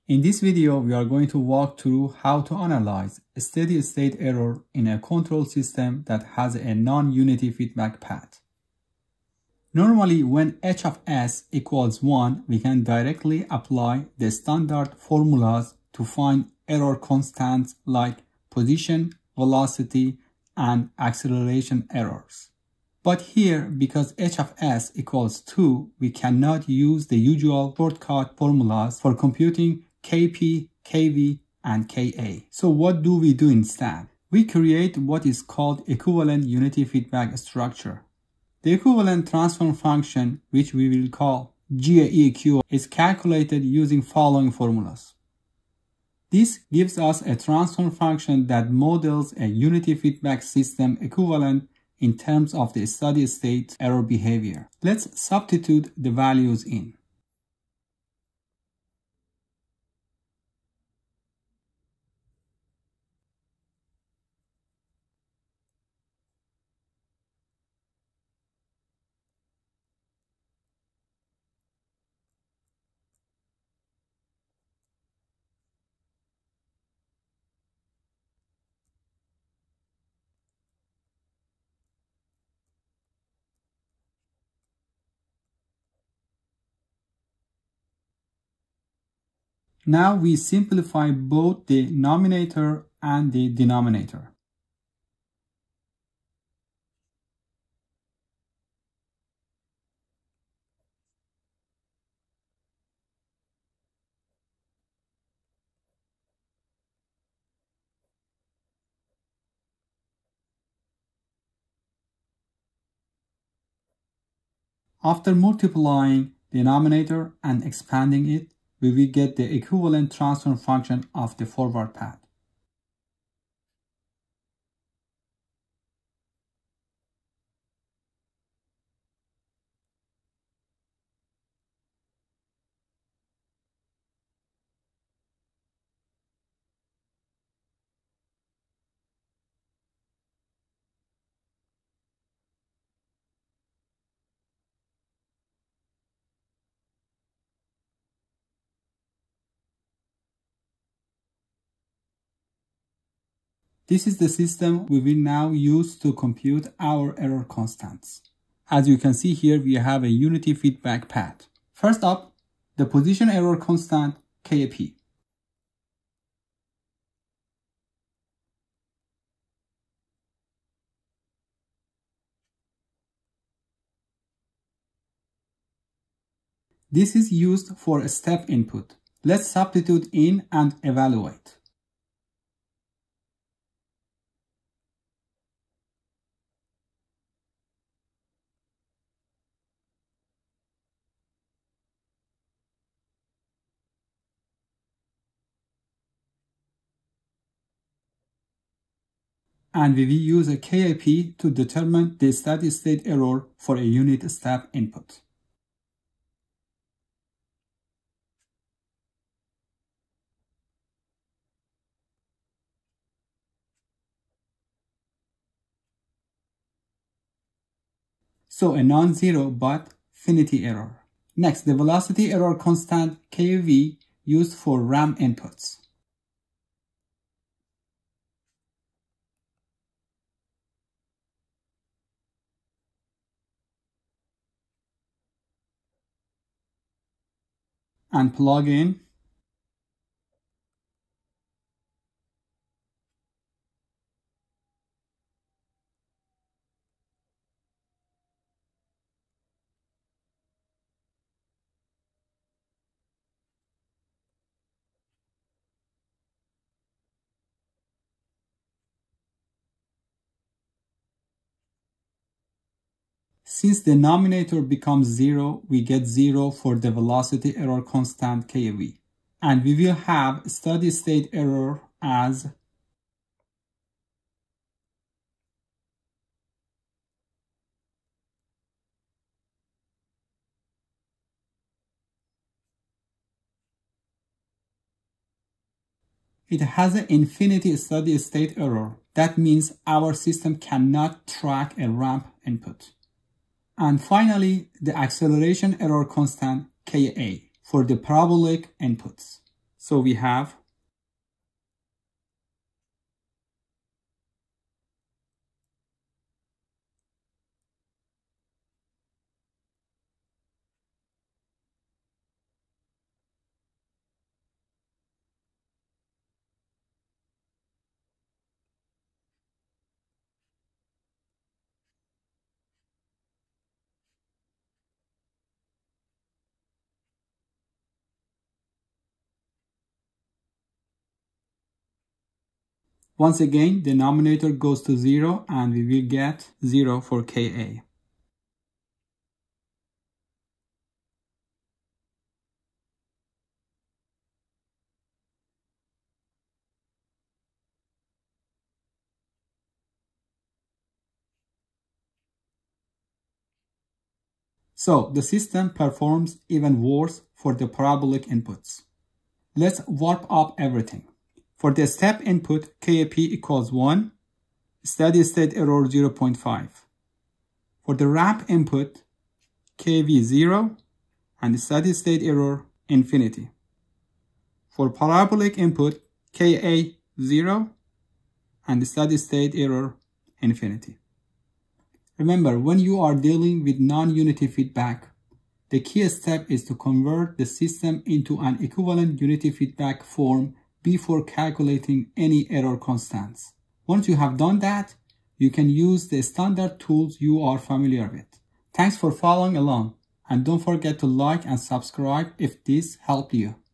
In this video, we are going to walk through how to analyze a steady-state error in a control system that has a non-unity feedback path. Normally, when h of s equals 1, we can directly apply the standard formulas to find error constants like position, velocity, and acceleration errors. But here, because h of s equals 2, we cannot use the usual shortcut formulas for computing Kp, Kv, and Ka. So what do we do instead? We create what is called equivalent unity feedback structure. The equivalent transfer function, which we will call GAEQ, is calculated using following formulas. This gives us a transfer function that models a unity feedback system equivalent in terms of the steady-state error behavior. Let's substitute the values in. Now we simplify both the numerator and the denominator. After multiplying the denominator and expanding it, we will get the equivalent transfer function of the forward path. This is the system we will now use to compute our error constants. As you can see here, we have a unity feedback path. First up, the position error constant Kp. This is used for a step input. Let's substitute in and evaluate. And we will use a Kap to determine the steady-state error for a unit step input. So a non-zero but finity error. Next, the velocity error constant Kv used for RAM inputs. And plug in. Since the denominator becomes 0, we get 0 for the velocity error constant Kv. And we will have steady-state error as it has an infinity steady-state error. That means our system cannot track a ramp input. And finally, the acceleration error constant Ka for the parabolic inputs. So we have once again, denominator goes to 0 and we will get 0 for Ka. So the system performs even worse for the parabolic inputs. Let's warp up everything. For the step input, KP equals 1, steady state error 0.5. For the ramp input, KV 0 and steady state error infinity. For parabolic input, Ka 0 and steady state error infinity. Remember, when you are dealing with non-unity feedback, the key step is to convert the system into an equivalent unity feedback form before calculating any error constants. Once you have done that, you can use the standard tools you are familiar with. Thanks for following along, and don't forget to like and subscribe if this helped you.